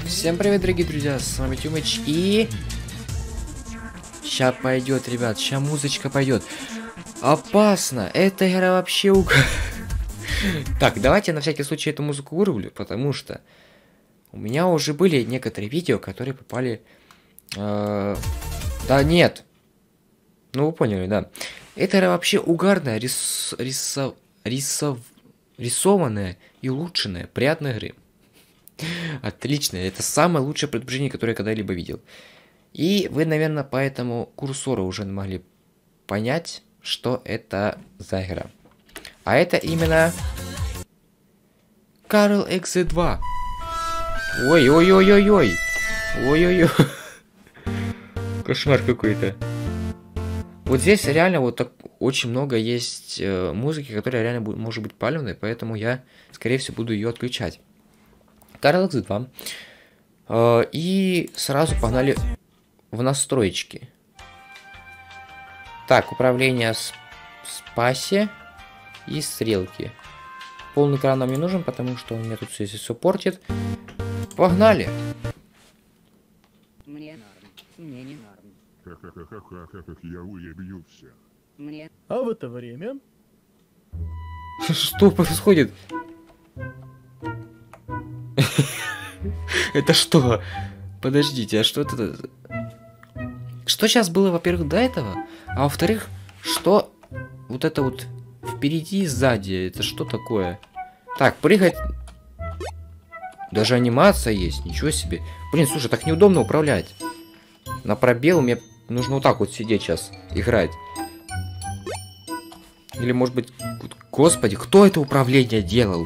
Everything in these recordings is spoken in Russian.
Всем привет, дорогие друзья, с вами Тёмыч, и... Ща пойдет, ребят, ща музычка пойдет. Опасно, эта игра вообще Так, давайте на всякий случай эту музыку вырублю, потому что у меня уже были некоторые видео, которые попали... Да нет. Ну, вы поняли, да. Эта игра вообще угарная, рисованная и улучшенная, приятная игры. Отлично, это самое лучшее предупреждение, которое я когда-либо видел. И вы, наверное, по этому курсору уже могли понять, что это за игра. А это именно... Carl XZ2. Ой-ой-ой-ой-ой. Ой-ой-ой. Кошмар какой-то. Вот здесь реально вот так очень много есть музыки, которая реально может быть палевной, поэтому я, скорее всего, буду ее отключать. Carl XZ2. И сразу погнали в настройки. Так, управление спасе и стрелки. Полный экран нам не нужен, потому что он мне тут все портит. Погнали! Мне норм. Мне не норм. Ха-ха-ха-ха-ха, как я уебью всех. Мне... А в это время... Что происходит? Это что? Подождите, а что это? Что сейчас было, во-первых, до этого? А во-вторых, что вот это вот впереди и сзади? Это что такое? Так, прыгать... Даже анимация есть, ничего себе. Блин, слушай, так неудобно управлять. На пробел мне нужно вот так вот сидеть сейчас, играть. Или, может быть... Господи, кто это управление делал?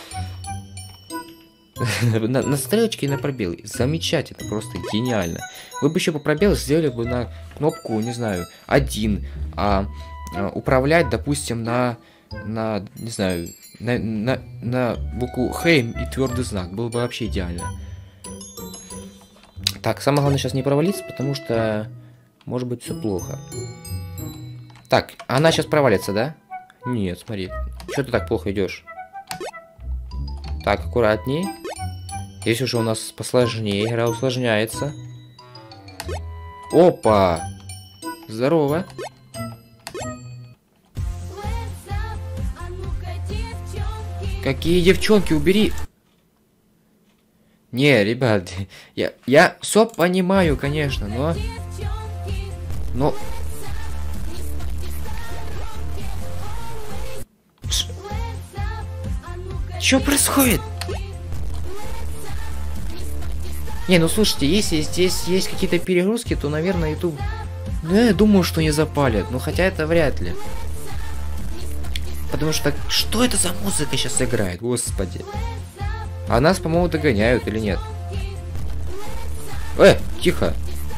На стрелочке и на пробел. Замечательно, просто гениально. Вы бы еще по пробелу сделали бы на кнопку, не знаю, 1, управлять, допустим, не знаю, на букву Х и твердый знак. Было бы вообще идеально. Так, самое главное сейчас не провалиться, потому что может быть все плохо. Так, она сейчас провалится, да? Нет, смотри. Что ты так плохо идешь? Так, аккуратней. Здесь уже у нас посложнее, игра усложняется. Опа! Здорово. Какие девчонки, убери! Не, ребят, я все понимаю, конечно, но... Что происходит? Не, ну слушайте, если здесь есть какие-то перегрузки, то, наверное, YouTube... Ну, я думаю, что не запалит. Ну, хотя это вряд ли. Потому что... Что это за музыка сейчас играет? Господи. А нас, по-моему, догоняют или нет? Тихо.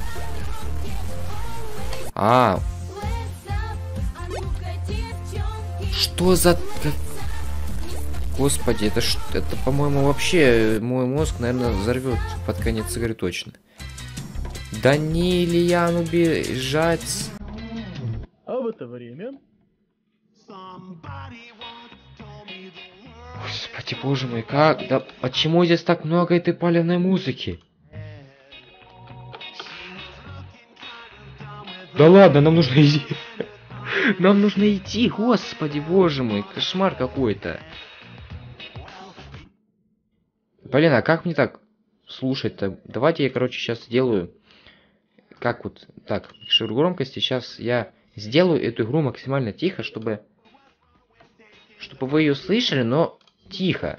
Что за... Господи, это, по-моему, вообще мой мозг, наверное, взорвет под конец игры точно. Да не, Ильян, убежать. А в это время... Господи, боже мой, как? Да почему здесь так много этой палевной музыки? Да ладно, нам нужно идти. Нам нужно идти, господи, боже мой, кошмар какой-то. Блин, а как мне так слушать-то? Давайте я, короче, сейчас сделаю... Как вот... Так, фиксирую громкости. Сейчас я сделаю эту игру максимально тихо, чтобы вы ее слышали, но тихо.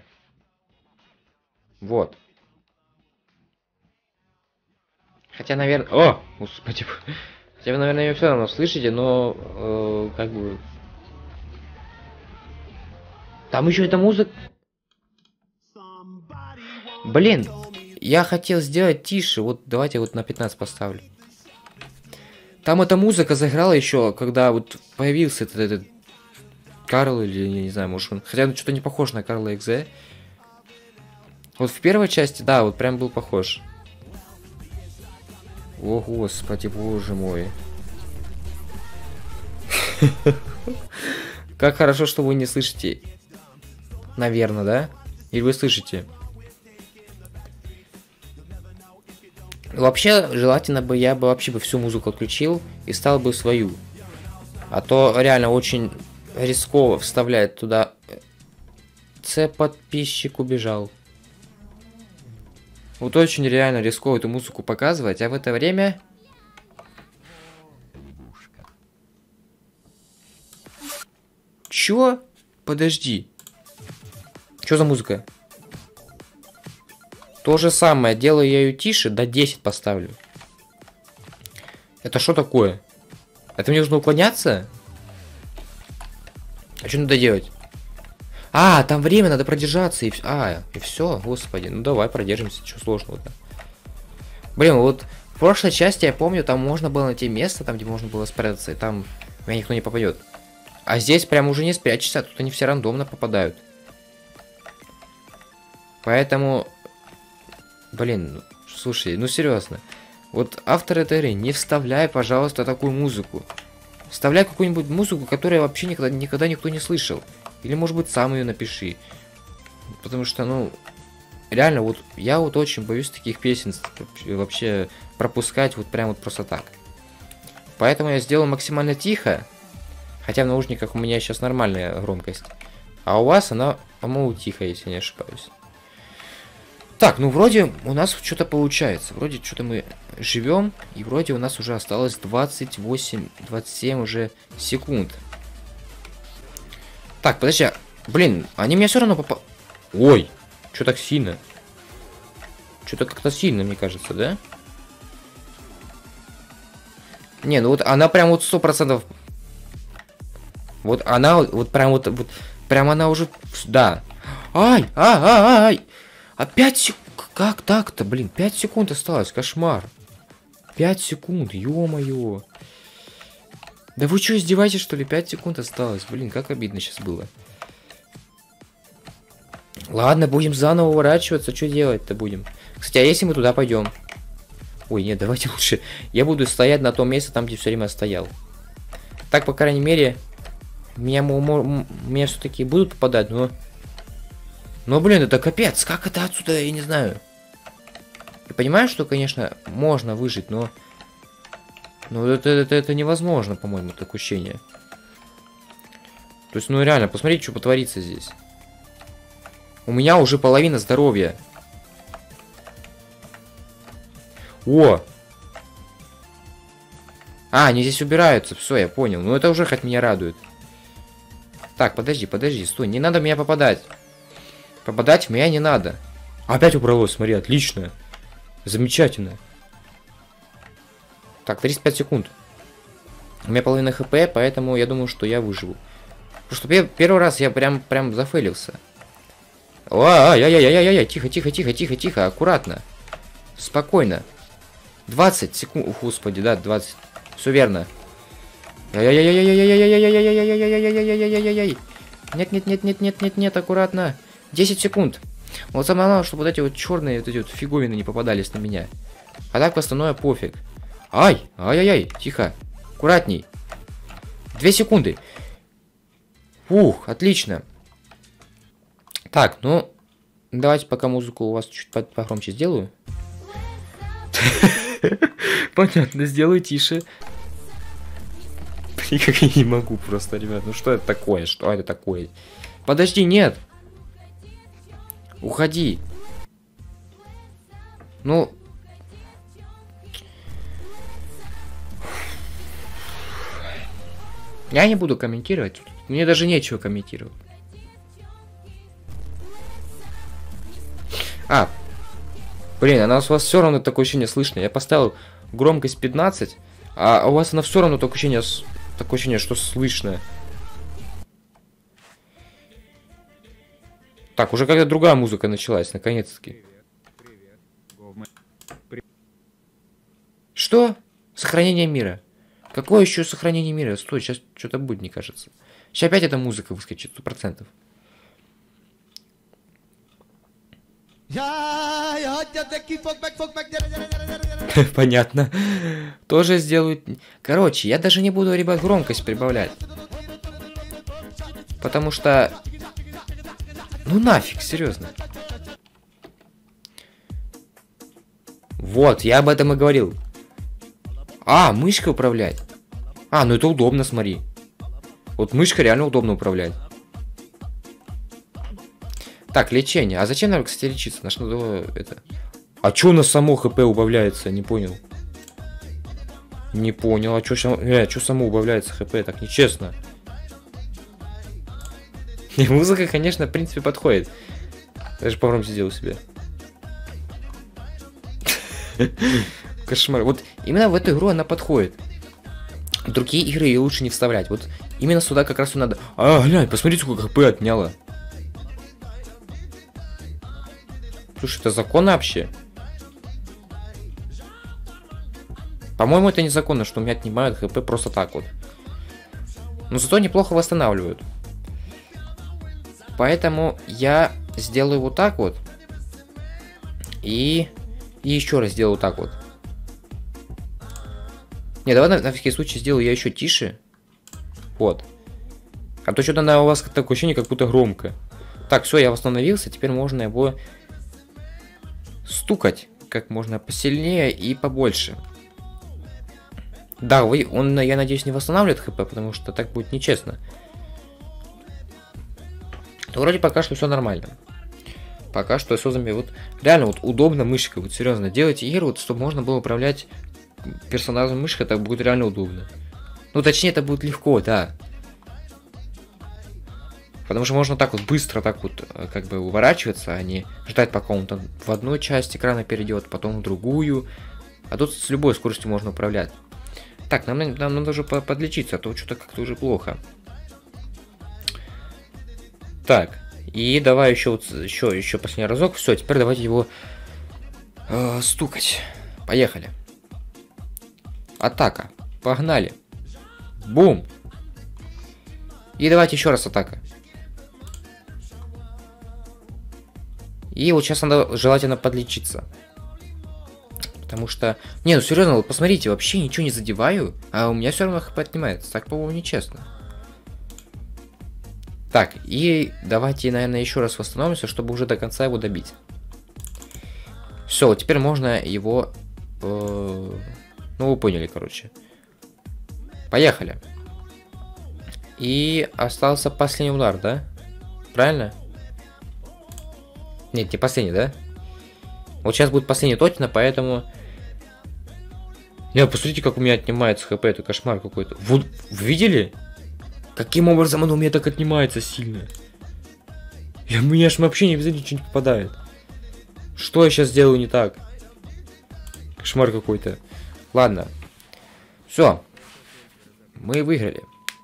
Вот. Хотя, наверное... О! Господи. Хотя вы, наверное, ее все равно слышите, но... как бы... Там еще эта музыка... Блин, я хотел сделать тише. Вот давайте вот на 15 поставлю. Там эта музыка заиграла еще, когда вот появился этот Карл, или я не знаю, может он... Хотя он что-то не похож на Карла XZ. Вот в первой части, да, вот прям был похож. О, господи, боже мой. Как хорошо, что вы не слышите. Наверное, да? Или вы слышите? Вообще, желательно бы я бы вообще бы всю музыку отключил и стал бы свою. А то реально очень рисково вставлять туда. Подписчик убежал. Вот очень реально рисково эту музыку показывать, а в это время... Чё? Подожди. Чё за музыка? То же самое, делаю я ее тише, до 10 поставлю. Это что такое? Это мне нужно уклоняться? А что надо делать? А, там время надо продержаться, и все, господи. Ну давай, продержимся, что сложного-то. Блин, вот в прошлой части, я помню, там можно было найти место, там, где можно было спрятаться, и там меня никто не попадет. А здесь прям уже не спрячешься, тут они все рандомно попадают. Поэтому... Блин, слушай, ну серьезно. Вот автор этой игры, не вставляй, пожалуйста, такую музыку. Вставляй какую-нибудь музыку, которую вообще никогда никто не слышал. Или, может быть, сам ее напиши. Потому что, ну, реально, вот я вот очень боюсь таких песен вообще пропускать вот прям вот просто так. Поэтому я сделаю максимально тихо. Хотя в наушниках у меня сейчас нормальная громкость. А у вас она, по-моему, тихая, если не ошибаюсь. Так, ну вроде у нас что-то получается. Вроде что-то мы живем. И вроде у нас уже осталось 28-27 уже секунд. Так, подожди. Блин, они меня все равно попали. Ой, что так сильно? Что-то как-то сильно, мне кажется, да? Не, ну вот она прям вот 100%. Вот она вот прям вот прям она уже... Да. Ай! Опять секунд. Как так-то, блин? 5 секунд осталось, кошмар. 5 секунд, ё-моё. Да вы что, издеваетесь, что ли? 5 секунд осталось. Блин, как обидно сейчас было. Ладно, будем заново уворачиваться. Что делать-то будем? Кстати, а если мы туда пойдем? Ой, нет, давайте лучше. Я буду стоять на том месте, там, где все время стоял. Так, по крайней мере, меня все-таки будут попадать, но... Но, блин, это капец. Как это отсюда, я не знаю. Я понимаю, что, конечно, можно выжить, но... Ну, это невозможно, по-моему, такое ощущение. То есть, ну, реально, посмотрите, что потворится здесь. У меня уже половина здоровья. О! А, они здесь убираются. Все, я понял. Ну, это уже хоть меня радует. Так, подожди, стой. Не надо меня попадать. Попадать в меня не надо. Опять убралось, смотри, отлично. Замечательно. Так, 35 секунд. У меня половина хп, поэтому я думаю, что я выживу. Потому что первый раз я прям зафейлился. Ай-яй-яй-яй-яй-яй, тихо, аккуратно. Спокойно. 20 секунд, господи, да, 20. Все верно. Нет, аккуратно. 10 секунд. Вот самое главное, чтобы вот эти вот черные вот эти вот фиговины не попадались на меня. А так остальное пофиг. Ай-яй-яй, тихо. Аккуратней. 2 секунды. Фух, отлично. Так, ну, давайте пока музыку у вас чуть погромче сделаю. Понятно, сделаю тише. Блин, как я не могу просто, ребят. Ну что это такое? Что это такое? Подожди, нет. Уходи. Ну... Я не буду комментировать. Мне даже нечего комментировать. Блин, она у вас все равно такое ощущение слышно. Я поставил громкость 15, а у вас она все равно такое ощущение, что слышно. Так, уже когда другая музыка началась, наконец-таки. Что? Сохранение мира. Какое еще сохранение мира? Стой, сейчас что-то будет, мне кажется. Сейчас опять эта музыка выскочит, 100%. Понятно. Тоже сделают. Короче, я даже не буду, ребят, громкость прибавлять. Потому что... Ну нафиг, серьезно. Вот, я об этом и говорил. А, мышкой управлять. А, ну это удобно, смотри. Вот мышкой реально удобно управлять. Так, лечение. А зачем нам, кстати, лечиться? Наш надо это... А чё у нас само ХП убавляется? Не понял. Не понял. А чё само убавляется ХП? Так нечестно. И музыка, конечно, в принципе, подходит. Даже погромче сделал себе. Кошмар. Вот именно в эту игру она подходит. В другие игры ее лучше не вставлять. Вот именно сюда как раз и надо... А, глянь, посмотрите, сколько ХП отняло. Слушай, это законно вообще? По-моему, это незаконно, что у меня отнимают ХП просто так вот. Но зато неплохо восстанавливают. Поэтому я сделаю вот так вот. И еще раз сделаю вот так вот. Не, давай на всякий случай сделаю я еще тише. Вот. А то что-то у вас такое ощущение, как будто громко. Так, все, я восстановился. Теперь можно его стукать как можно посильнее и побольше. Да, он, я надеюсь, не восстанавливает ХП, потому что так будет нечестно. Но вроде пока что все нормально. Пока что создами вот реально вот удобно мышкой. Вот серьезно, делайте игры, вот, чтобы можно было управлять персонажем мышкой, это будет реально удобно. Ну, точнее, это будет легко, да. Потому что можно так вот быстро, так вот, как бы уворачиваться, а не ждать, пока он там в одну часть экрана перейдет, потом в другую. А тут с любой скоростью можно управлять. Так, нам надо уже подлечиться, а то что-то как-то уже плохо. Так, и давай еще вот еще последний разок. Все, теперь давайте его стукать. Поехали. Атака. Погнали. Бум. И давайте еще раз атака. И вот сейчас надо желательно подлечиться. Потому что... Не, ну серьезно, вот посмотрите, вообще ничего не задеваю, а у меня все равно хп отнимается. Так, по-моему, нечестно. Так, и давайте, наверное, еще раз восстановимся, чтобы уже до конца его добить. Все, вот теперь можно его... Ну, вы поняли, короче. Поехали. И остался последний удар, да? Правильно? Нет, не последний, да? Вот сейчас будет последний точно, поэтому... Не, посмотрите, как у меня отнимается ХП, это кошмар какой-то. Вот, вы видели? Каким образом оно у меня так отнимается сильно? У меня ж вообще не обязательно ничего не попадает. Что я сейчас делаю не так? Кошмар какой-то. Ладно. Все. Мы выиграли.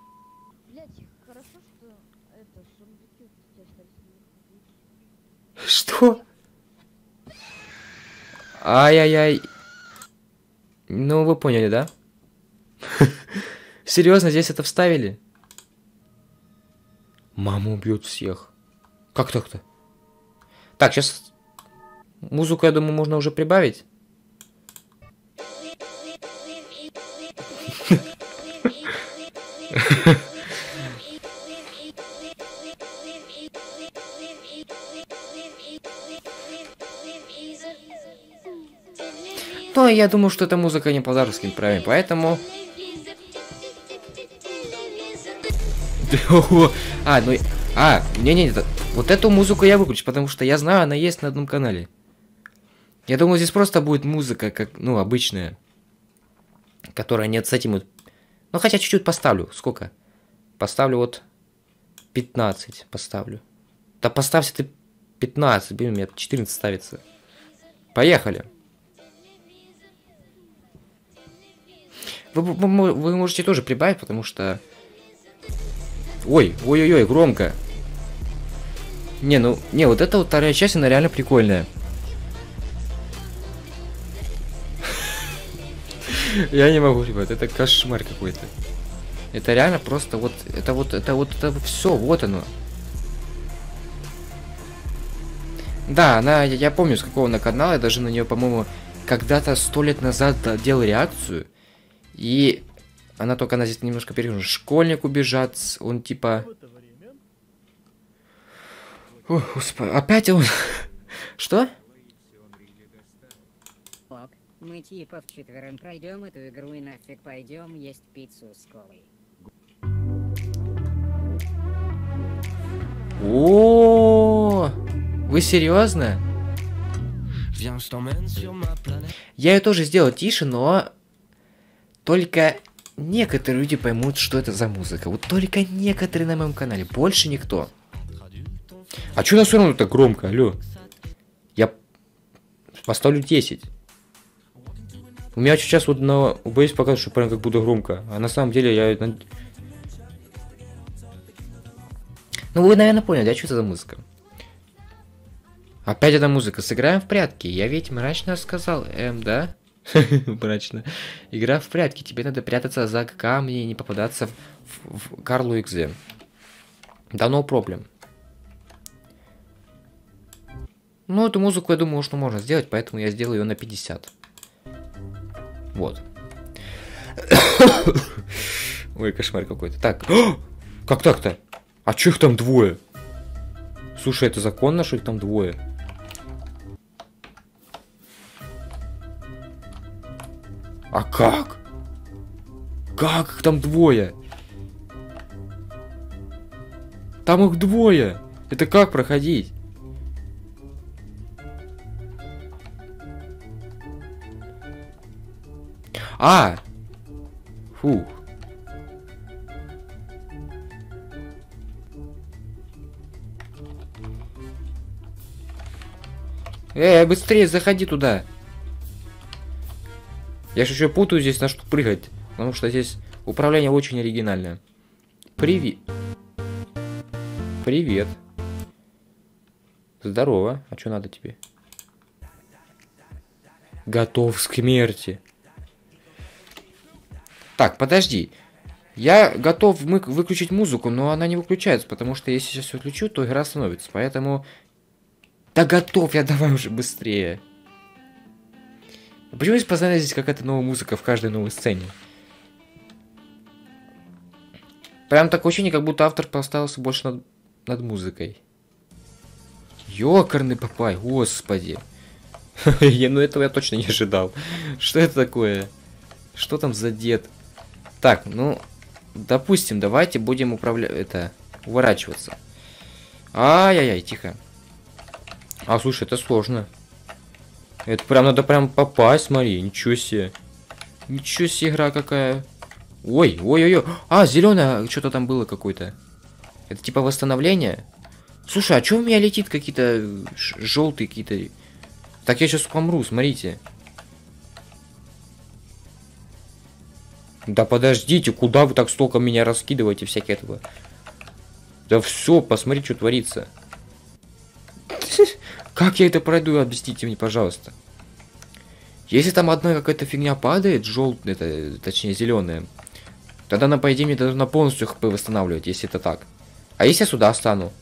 Что? Ай-яй-яй. Ну, вы поняли, да? Серьезно, здесь это вставили? Мама убьет всех. Как так-то? Так, сейчас музыку, я думаю, можно уже прибавить. Но я думаю, что эта музыка не по авторским правилам, поэтому... Не, вот эту музыку я выключу, потому что я знаю, она есть на одном канале. Я думаю, здесь просто будет музыка, как, ну, обычная, которая нет с этим... Ну, хотя чуть-чуть поставлю. Сколько? Поставлю вот 15 поставлю. Да поставься ты 15, блин, у меня 14 ставится. Поехали. Вы можете тоже прибавить, потому что... Ой-ой-ой, громко. Не, ну, не, вот эта вот вторая часть, она реально прикольная. Я не могу, ребят, это кошмар какой-то. Это реально просто вот, это все, вот оно. Да, я помню, с какого она канала, я даже на нее, по-моему, когда-то 100 лет назад делал реакцию. И она только, она здесь немножко перегружена. Школьник убежат, он типа... Ой, господи, опять он... Что? Так, Мы типа вчетвером пройдем эту игру и нафиг пойдем есть пиццу с колой. О, вы серьезно? Я ее тоже сделал тише, но только некоторые люди поймут, что это за музыка. Вот только некоторые на моем канале, больше никто. А чё у нас все равно так громко, алло? Я поставлю 10. У меня сейчас вот на OBS показывает, что прям как будто громко. А на самом деле я... Ну вы, наверное, поняли, да, что это за музыка? Опять эта музыка. Сыграем в прятки. Я ведь мрачно сказал, да? Мрачно. Игра в прятки. Тебе надо прятаться за камни и не попадаться в Карлу XZ. Да, no problem. Ну, эту музыку, я думаю, что можно сделать, поэтому я сделаю ее на 50. Вот. Ой, кошмар какой-то. Так. Как так-то? А чё их там двое? Слушай, это законно, что их там двое? А как? Как их там двое? Там их двое. Это как проходить? А! Фух. Быстрее заходи туда. Я же еще путаю здесь, на что прыгать. Потому что здесь управление очень оригинальное. Привет. Привет. Здорово. А что надо тебе? Готов к смерти. Так, подожди. Я готов выключить музыку, но она не выключается, потому что если сейчас выключу, то игра остановится. Поэтому... Да готов я, давай уже быстрее. Почему здесь постоянно здесь какая-то новая музыка в каждой новой сцене? Прям такое ощущение, как будто автор поставился больше над музыкой. Ёкарный папай, господи. Ну этого я точно не ожидал. Что это такое? Что там за дед? Так, ну, допустим, давайте будем уворачиваться. Ай-яй-яй, тихо. А, слушай, это сложно. Это прям надо прям попасть, смотри, ничего себе. Ничего себе, игра какая. Ой, ой-ой-ой. А, зеленое, что-то там было какое-то. Это типа восстановление? Слушай, а что у меня летит какие-то желтые какие-то? Так я сейчас помру, смотрите. Да подождите, куда вы так столько меня раскидываете всякие этого? Да все, посмотри, что творится. Как я это пройду, объясните мне, пожалуйста. Если там одна какая-то фигня падает, желтая, точнее зеленая, тогда она, по идее, мне должна полностью хп восстанавливать, если это так. А если я сюда стану?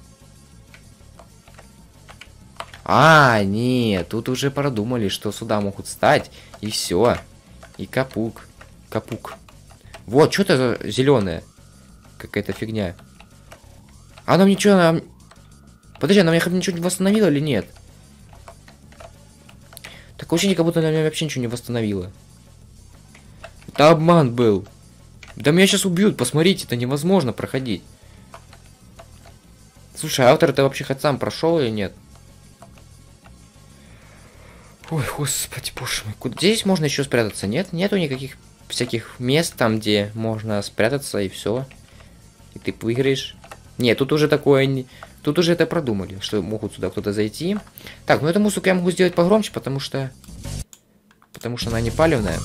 А, нет, тут уже продумали, что сюда могут стать, и все. И капук. Капук. Вот, что это за зеленая? Какая-то фигня. Она мне что, Подожди, она мне ничего не восстановила или нет? Такое ощущение, как будто она меня вообще ничего не восстановила. Это обман был. Да меня сейчас убьют, посмотрите, это невозможно проходить. Слушай, автор это вообще хоть сам прошел или нет? Ой, господи, боже мой. Куда? Здесь можно еще спрятаться, нет? Нету никаких всяких мест там, где можно спрятаться и все. И ты выиграешь. Нет, тут уже такое... Тут уже это продумали, что могут сюда кто-то зайти. Так, ну эту музыку я могу сделать погромче, потому что она не палевная.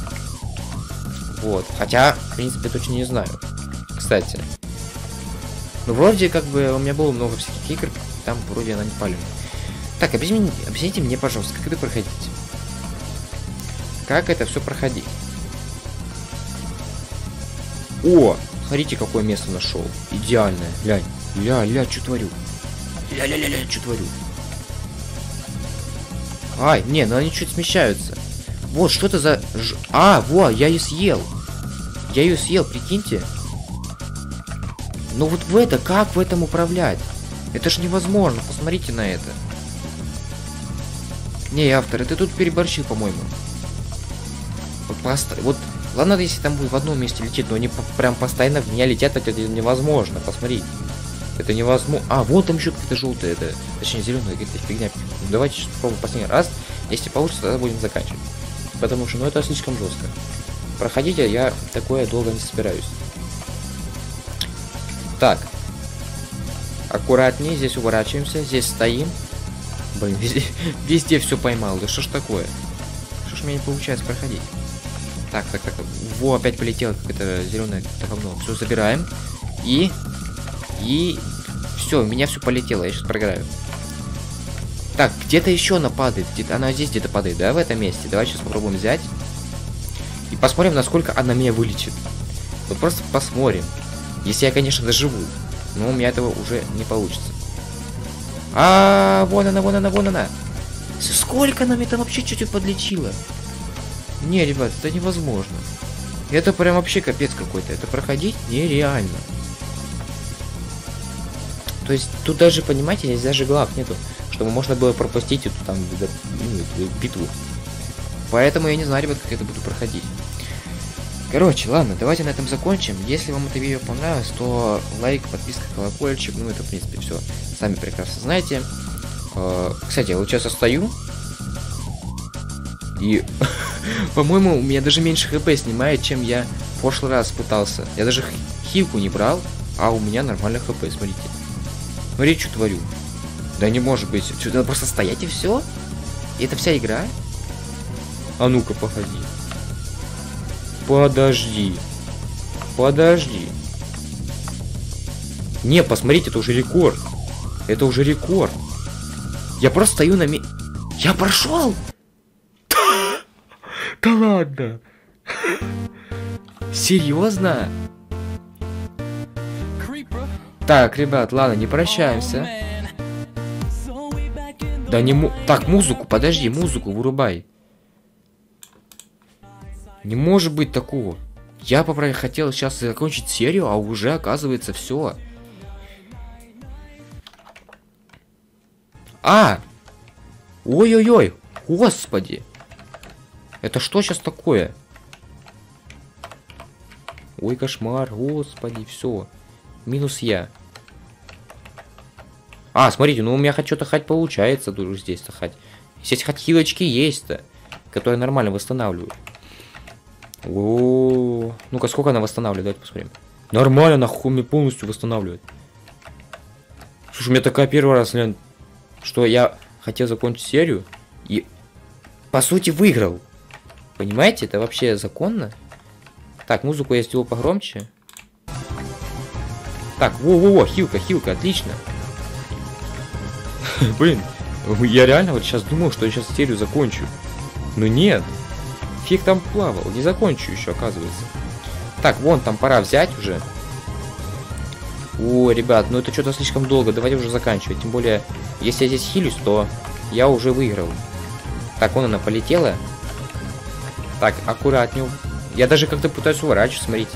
Вот. Хотя, в принципе, точно не знаю. Кстати. Ну, вроде, как бы, у меня было много всяких игр, там вроде она не палевная. Так, объясните мне, пожалуйста, как это проходить? Как это все проходить? О! Смотрите, какое место нашел. Идеальное. Глянь. Ля-ля, что творю? Ля-ля-ля-ля, что творю? Ай, не, ну они чуть смещаются. Вот, что это за... А, во, я ее съел. Я ее съел, прикиньте. Ну вот как в этом управлять? Это ж невозможно, посмотрите на это. Не, автор, ты тут переборщил, по-моему. Вот, ладно, если там будет в одном месте лететь, но они прям постоянно в меня летят, это невозможно, посмотри. Это невозможно. А, вот там еще какая-то желтая, это, точнее, зеленая какая-то фигня. Давайте сейчас попробуем последний раз. Если получится, тогда будем заканчивать. Потому что, ну, это слишком жестко. Проходите, я такое долго не собираюсь. Так. Аккуратнее, здесь уворачиваемся, здесь стоим. Блин, везде все поймал. Да что ж такое? Что ж у меня не получается проходить? Так. Во, опять полетело какое-то зеленое говно. Все, забираем. И все, у меня все полетело, я сейчас проиграю. Так, где-то еще она падает. Она здесь где-то падает, да, в этом месте. Давай сейчас попробуем взять. И посмотрим, насколько она меня вылечит. Вот просто посмотрим. Если я, конечно, доживу. Но у меня этого уже не получится. Вон она. Сколько нам это вообще чуть-чуть подлечило? Не, ребят, это невозможно. Это прям вообще капец какой-то. Это проходить нереально. То есть тут даже, понимаете, здесь даже глав нету, чтобы можно было пропустить эту там битву. Поэтому я не знаю, ребят, как это буду проходить. Короче, ладно, давайте на этом закончим. Если вам это видео понравилось, то лайк, подписка, колокольчик, ну это в принципе все. Сами прекрасно знаете. Кстати, я вот сейчас стою. И, по-моему, у меня даже меньше хп снимает, чем я в прошлый раз пытался. Я даже хилку не брал, а у меня нормально хп, смотрите. Смотри, что творю. Да не может быть. Что, надо просто стоять и все? И это вся игра? А ну-ка, походи. Подожди. Не, посмотрите, это уже рекорд. Я просто стою на Я прошел! Да ладно. Серьезно? Так, ребят, ладно, не прощаемся. Да не Так, музыку, подожди, музыку вырубай. Не может быть такого. Я хотел сейчас закончить серию, а уже оказывается все. Ой-ой-ой, господи. Это что сейчас такое? Ой, кошмар, господи, все. Минус я. Смотрите, ну у меня хоть что-то хоть получается тоже здесь-то хоть. Здесь хоть хилочки есть-то, которые нормально восстанавливают. Ну-ка, сколько она восстанавливает? Давайте посмотрим. Нормально, нахуй мне полностью восстанавливает. Слушай, у меня такая первый раз, что я хотел закончить серию и, по сути, выиграл. Понимаете, это вообще законно? Так, музыку я сделал погромче. Так, во-во-во, хилка, отлично. Блин, я реально вот сейчас думал, что я сейчас серию закончу. Но нет. Фиг там плавал, не закончу еще, оказывается. Так, вон, там пора взять уже. Ребят, ну это что-то слишком долго, давайте уже заканчивать. Тем более, если я здесь хилюсь, то я уже выиграл. Так, вон она полетела. Так, аккуратнее. Я даже как-то пытаюсь уворачивать, смотрите.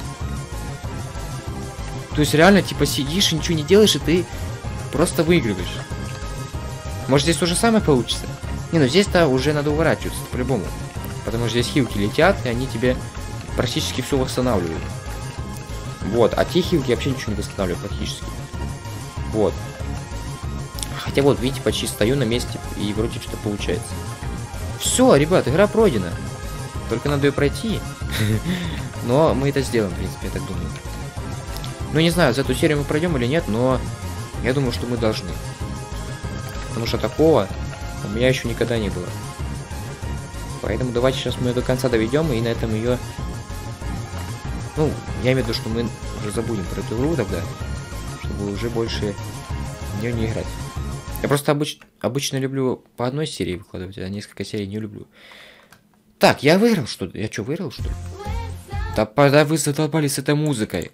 То есть реально, типа, сидишь и ничего не делаешь, и ты просто выигрываешь. Может, здесь то же самое получится? Не, ну здесь-то уже надо уворачиваться, по-любому. Потому что здесь хилки летят, и они тебе практически все восстанавливают. Вот, а те хилки вообще ничего не восстанавливают практически. Вот. Хотя вот, видите, почти стою на месте, и вроде что-то получается. Все, ребят, игра пройдена. Только надо ее пройти. Но мы это сделаем, в принципе, я так думаю. Ну, не знаю, за эту серию мы пройдем или нет, но я думаю, что мы должны. Потому что такого у меня еще никогда не было. Поэтому давайте сейчас мы ее до конца доведем, и на этом ее... Ну, я имею в виду, что мы уже забудем про эту игру тогда, чтобы уже больше в нее не играть. Я просто обычно люблю по одной серии выкладывать, а несколько серий не люблю. Так, я выиграл, что ли? Я что, выиграл, что ли? Да вы задолбались с этой музыкой.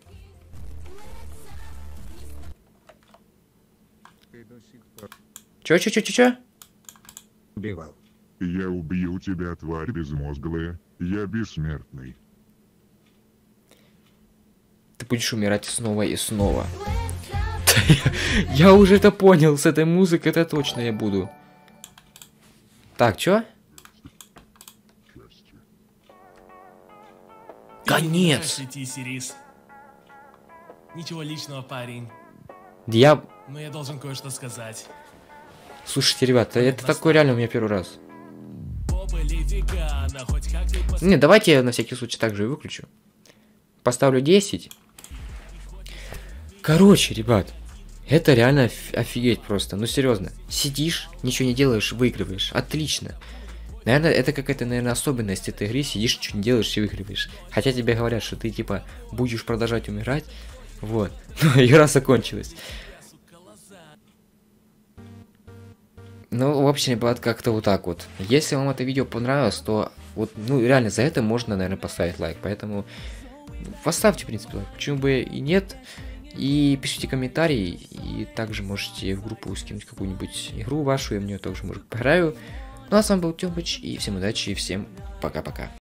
Чё? Убивал. Я убью тебя, тварь безмозглая. Я бессмертный. Ты будешь умирать снова и снова. Я уже это понял, с этой музыкой это точно я буду. Так, чё? Конец! Идти, Сирис. Ничего личного, парень. Я... Но я должен кое-что сказать. Слушайте, ребята, это такой реально у меня первый раз. Попа Леди Гана, хоть как-то и пос- Не, давайте я на всякий случай также и выключу. Поставлю 10. Короче, ребят, это реально офигеть просто. Ну серьезно, сидишь, ничего не делаешь, выигрываешь. Отлично. Наверное, это какая-то, наверное, особенность этой игры. Сидишь, ничего не делаешь и выигрываешь. Хотя тебе говорят, что ты типа будешь продолжать умирать. Вот. Но игра закончилась. Ну, в общем, ребят, как-то вот так вот. Если вам это видео понравилось, то вот, ну, реально, за это можно, наверное, поставить лайк. Поэтому поставьте, в принципе, лайк. Почему бы и нет. И пишите комментарии. И также можете в группу скинуть какую-нибудь игру вашу. Я в нее также, может, поиграю. Ну, а с вами был Тёмыч. И всем удачи, и всем пока-пока.